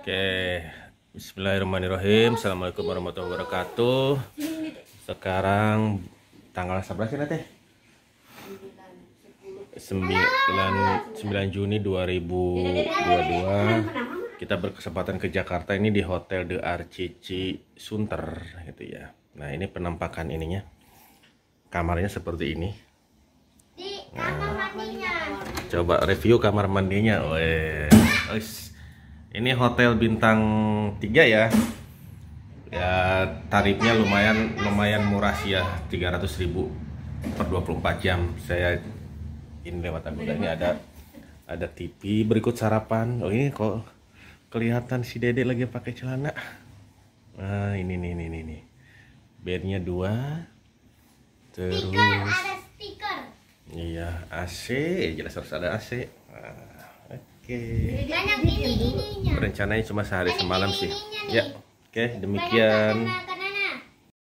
Oke, bismillahirrahmanirrahim. Assalamualaikum warahmatullahi wabarakatuh. Sekarang tanggal 11 ya teh? 9 Juni 2022. Kita berkesempatan ke Jakarta ini di Hotel The RCC Sunter gitu ya. Nah, ini penampakan ininya. Kamarnya seperti ini. Nah, coba review kamar mandinya. Ini hotel bintang 3 ya. Ya, tarifnya lumayan murah sih ya, 300.000 per 24 jam. Saya ini lewat Agoda ini ada TV, berikut sarapan. Oh, ini kok kelihatan si Dede lagi pakai celana. Nah, ini. Bednya 2. Terus ada stiker. Iya, AC, jelas harus ada AC. Nah, oke. Banyak ininya. Rencananya cuma sehari semalam sih. ininya nih. Ya, oke, demikian. Banyak